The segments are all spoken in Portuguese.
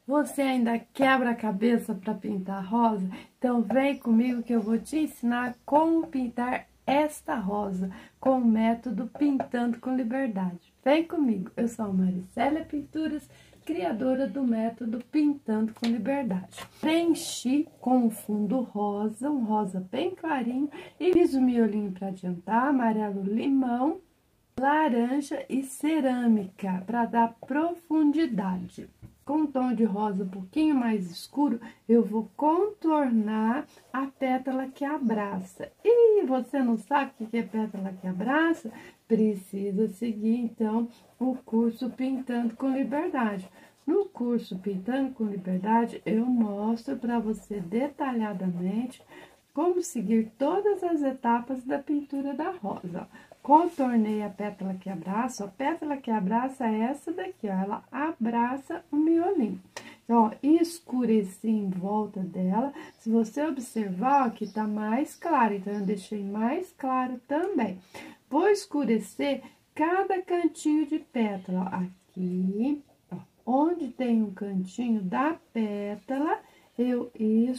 Você ainda quebra a cabeça para pintar rosa? Então vem comigo que eu vou te ensinar como pintar esta rosa com o método Pintando com Liberdade. Vem comigo, eu sou a Maricélia Pinturas, criadora do método Pintando com Liberdade. Preenchi com um fundo rosa, um rosa bem clarinho, e fiz o miolinho para adiantar, amarelo limão, laranja e cerâmica para dar profundidade. Com um tom de rosa um pouquinho mais escuro, eu vou contornar a pétala que abraça. E você não sabe o que é pétala que abraça? Precisa seguir, então, o curso Pintando com Liberdade. No curso Pintando com Liberdade, eu mostro para você detalhadamente como seguir todas as etapas da pintura da rosa. Contornei a pétala que abraça. A pétala que abraça é essa daqui, ó, ela abraça o miolinho. Então, ó, escureci em volta dela. Se você observar, ó, que tá mais claro, então eu deixei mais claro também. Vou escurecer cada cantinho de pétala, ó, aqui, ó, onde tem um cantinho da pétala, eu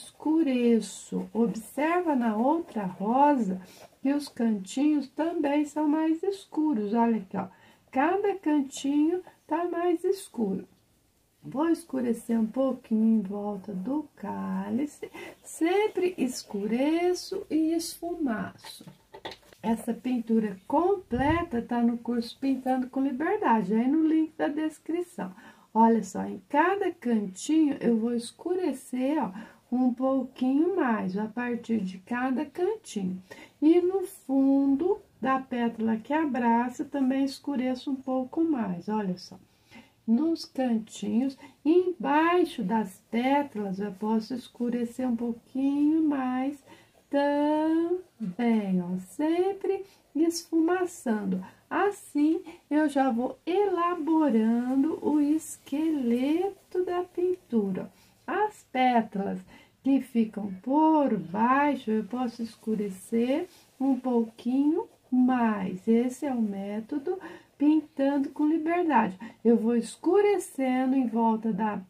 escureço. Observa na outra rosa que os cantinhos também são mais escuros. Olha aqui, ó. Cada cantinho tá mais escuro. Vou escurecer um pouquinho em volta do cálice. Sempre escureço e esfumaço. Essa pintura completa tá no curso Pintando com Liberdade, aí no link da descrição. Olha só, em cada cantinho eu vou escurecer, ó, um pouquinho mais, a partir de cada cantinho. E no fundo da pétala que abraça, também escureço um pouco mais, olha só. Nos cantinhos, embaixo das pétalas, eu posso escurecer um pouquinho mais também, ó, sempre esfumaçando. Assim, eu já vou elaborando o esqueleto da pintura. As pétalas que ficam por baixo, eu posso escurecer um pouquinho mais. Esse é o método Pintando com Liberdade. Eu vou escurecendo em volta da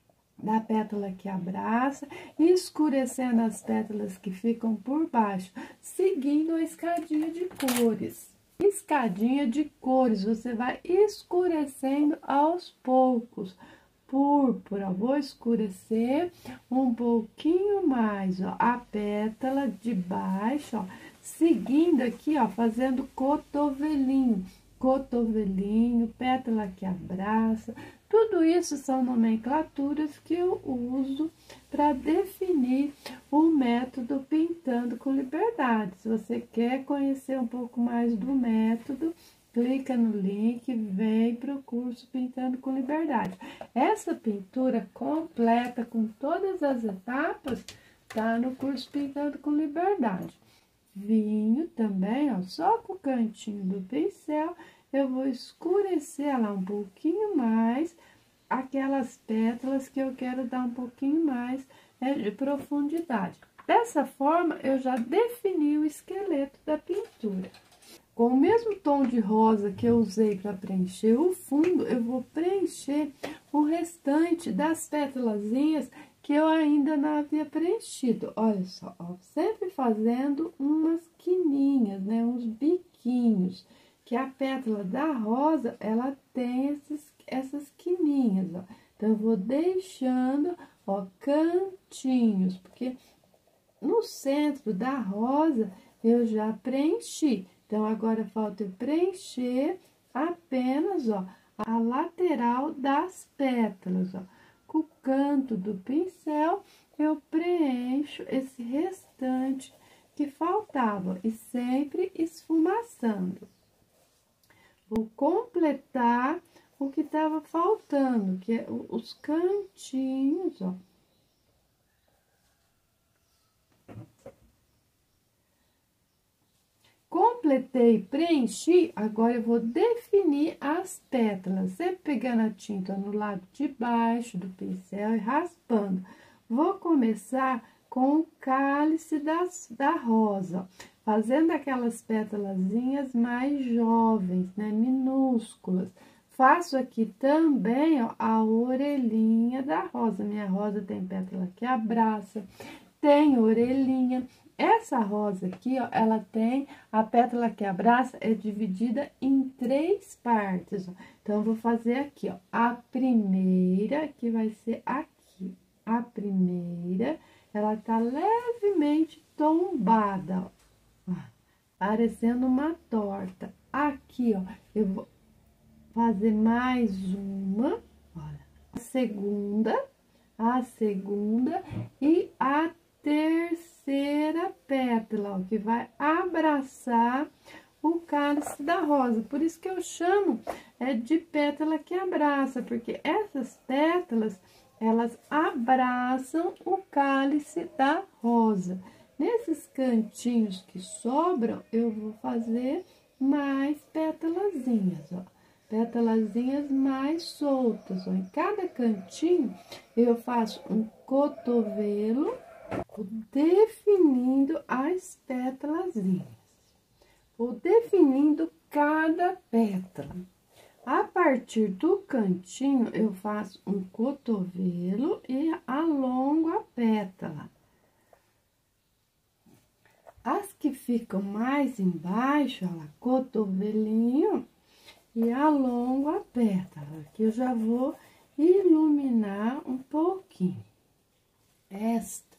pétala que abraça e escurecendo as pétalas que ficam por baixo, seguindo a escadinha de cores. Escadinha de cores, você vai escurecendo aos poucos. Púrpura, vou escurecer um pouquinho mais, ó, a pétala de baixo, ó, seguindo aqui, ó, fazendo cotovelinho. Cotovelinho, pétala que abraça, tudo isso são nomenclaturas que eu uso para definir o método Pintando com Liberdade. Se você quer conhecer um pouco mais do método, clica no link, vem para o curso Pintando com Liberdade. Essa pintura completa com todas as etapas tá no curso Pintando com Liberdade. Vinho também, ó, só com o cantinho do pincel, eu vou escurecer ela um pouquinho mais, aquelas pétalas que eu quero dar um pouquinho mais de profundidade. Dessa forma, eu já defini o esqueleto da pintura. Com o mesmo tom de rosa que eu usei para preencher o fundo, eu vou preencher o restante das pétalazinhas que eu ainda não havia preenchido. Olha só, ó, sempre fazendo umas quininhas, né, uns biquinhos, que a pétala da rosa, ela tem essas quininhas, ó. Então, eu vou deixando, ó, cantinhos, porque no centro da rosa eu já preenchi. Então, agora falta eu preencher apenas, ó, a lateral das pétalas, ó. Com o canto do pincel, eu preencho esse restante que faltava e sempre esfumaçando. Vou completar o que estava faltando, que é os cantinhos, ó. Completei, preenchi, agora eu vou definir as pétalas, sempre pegando a tinta no lado de baixo do pincel e raspando. Vou começar com o cálice da rosa, fazendo aquelas pétalazinhas mais jovens, né, minúsculas, faço aqui também, ó, a orelhinha da rosa. Minha rosa tem pétala que abraça, tem orelhinha. Essa rosa aqui, ó, ela tem a pétala que abraça, é dividida em 3 partes, ó. Então, eu vou fazer aqui, ó, a primeira, que vai ser aqui. A primeira, ela tá levemente tombada, ó, parecendo uma torta. Aqui, ó, eu vou fazer mais uma, olha, a segunda e a terceira pétala, ó, que vai abraçar o cálice da rosa. Por isso que eu chamo de pétala que abraça, porque essas pétalas, elas abraçam o cálice da rosa. Nesses cantinhos que sobram, eu vou fazer mais pétalazinhas, ó. Pétalazinhas mais soltas, ó. Em cada cantinho, eu faço um cotovelo, definindo as pétalazinhas. Vou definindo cada pétala. A partir do cantinho, eu faço um cotovelo e alongo a pétala. As que ficam mais embaixo, olha lá, cotovelinho e alongo a pétala. Aqui eu já vou iluminar um pouquinho. Esta,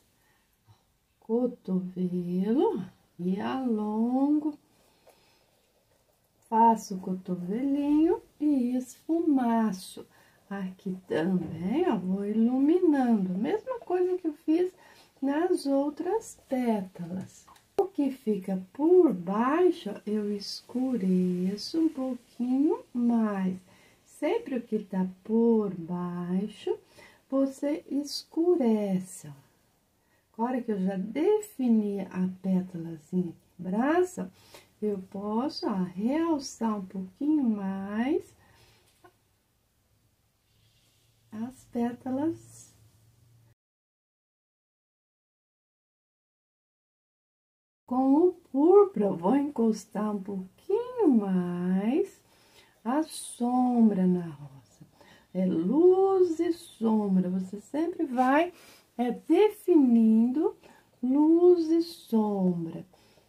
cotovelo e alongo, faço o cotovelinho e esfumaço. Aqui também, ó, vou iluminando, mesma coisa que eu fiz nas outras pétalas. O que fica por baixo, eu escureço um pouquinho mais. Sempre o que tá por baixo, você escurece, ó. Agora que eu já defini a pétalazinha que abraça, eu posso, ó, realçar um pouquinho mais as pétalas. Com o púrpura, eu vou encostar um pouquinho mais a sombra na rosa. É luz e sombra, você sempre vai definindo luz e sombra.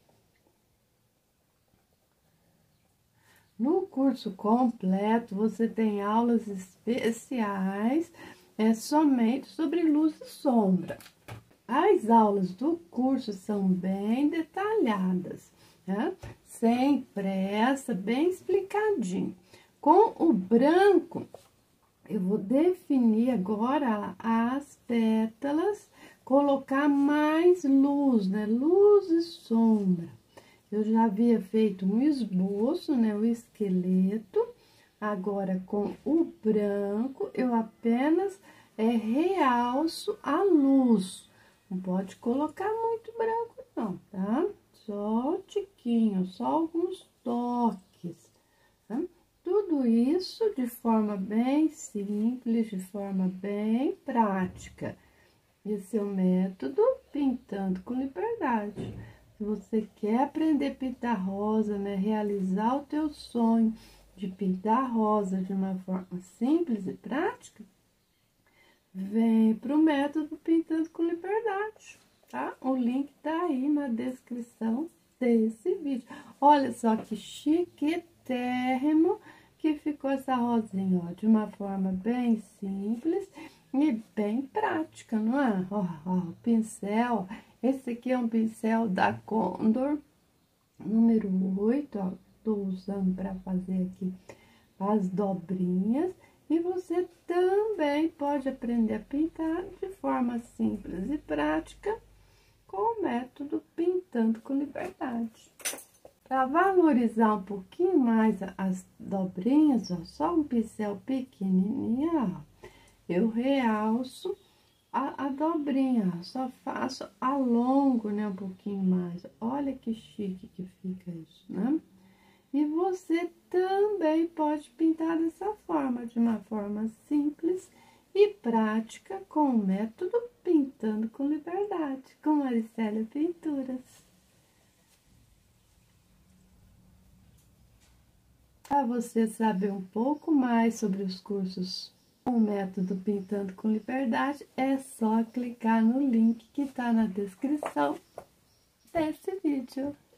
No curso completo, você tem aulas especiais somente sobre luz e sombra. As aulas do curso são bem detalhadas, né? Sem pressa, bem explicadinho. Com o branco, eu vou definir agora as pétalas, colocar mais luz, né? Luz e sombra. Eu já havia feito um esboço, né? O esqueleto. Agora, com o branco, eu apenas realço a luz. Não pode colocar muito branco, não, tá? Só tiquinho, só alguns toques, tá? Tudo isso de forma bem simples, de forma bem prática. Esse é o método Pintando com Liberdade. Se você quer aprender a pintar rosa, né? Realizar o teu sonho de pintar rosa de uma forma simples e prática, vem pro método Pintando com Liberdade, tá? O link tá aí na descrição desse vídeo. Olha só que chiquetérrimo que ficou essa rosinha, ó, de uma forma bem simples e bem prática, não é? Ó, o pincel, esse aqui é um pincel da Condor, número 8, ó, tô usando para fazer aqui as dobrinhas. E você também pode aprender a pintar de forma simples e prática com o método Pintando com Liberdade. Para valorizar um pouquinho mais as dobrinhas, ó, só um pincel pequenininho, ó, eu realço a dobrinha, ó, só faço alongo, né, um pouquinho mais. Olha que chique que fica isso, né? E você também pode pintar dessa forma, de uma forma simples e prática, com o método Pintando com Liberdade, com Maricélia Pinturas. Para você saber um pouco mais sobre os cursos com o método Pintando com Liberdade, é só clicar no link que está na descrição desse vídeo.